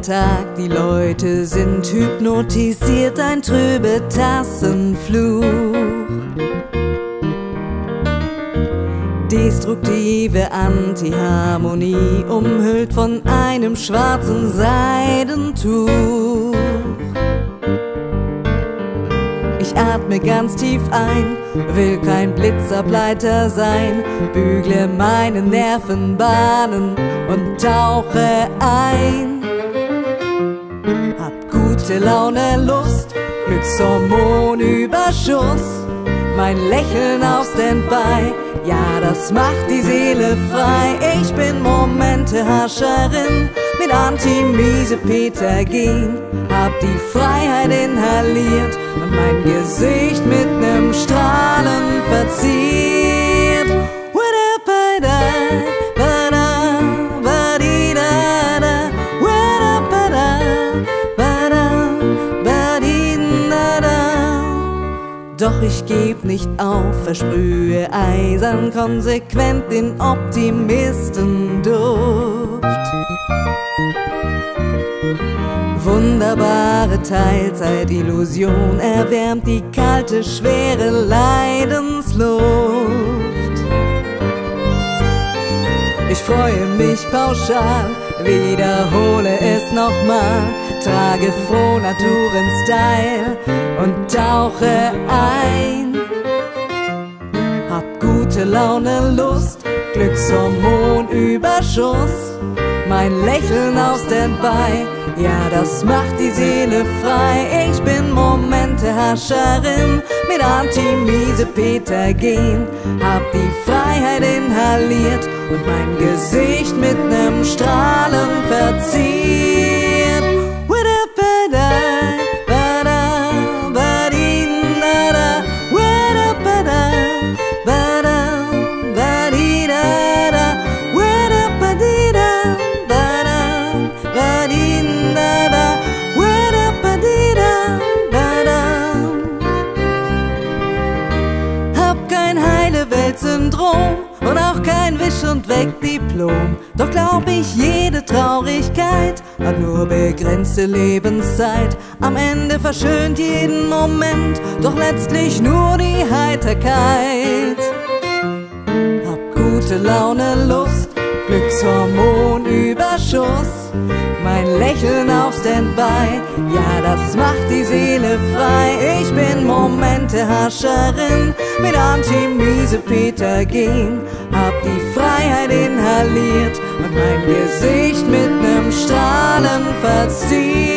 Tag, die Leute sind hypnotisiert, ein trübe Tassenfluch. Destruktive Antiharmonie, umhüllt von einem schwarzen Seidentuch. Ich atme ganz tief ein, will kein Blitzableiter sein, bügle meine Nervenbahnen und tauche ein. Hab gute Laune, Lust, Glückshormonüberschuss, mein Lächeln auf Standby, ja, das macht die Seele frei. Ich bin Momentehascherin mit Anti-Miesepetagen, hab die Freiheit inhaliert und mein Gesicht mit nem Strahlen verziert. Doch ich geb nicht auf, versprühe eisern konsequent den Optimistenduft. Wunderbare Teilzeitillusion erwärmt die kalte, schwere Leidensluft. Ich freue mich pauschal, wiederhole es nochmal, trage Frohnaturen-Style und tauche ein. Hab gute Laune, Lust, Glückshormonüberschuss, mein Lächeln auf Standby, ja, das macht die Seele frei. Ich bin Momentehascherin mit Anti-Miesepetagen, hab die Freiheit inhaliert und mein Gesicht mit nem Strahlen verziert. Syndrom und auch kein Wisch- und Weg-Diplom. Doch glaub ich, jede Traurigkeit hat nur begrenzte Lebenszeit. Am Ende verschönt jeden Moment, doch letztlich nur die Heiterkeit. Hab gute Laune, Lust, Glückshormonüberschuss, mein Lächeln auf Standby, ja, das macht die Seele frei. Ich bin Momentehascherin mit Anti-Miesepetagen, hab die Freiheit inhaliert und mein Gesicht mit nem Strahlen verziert.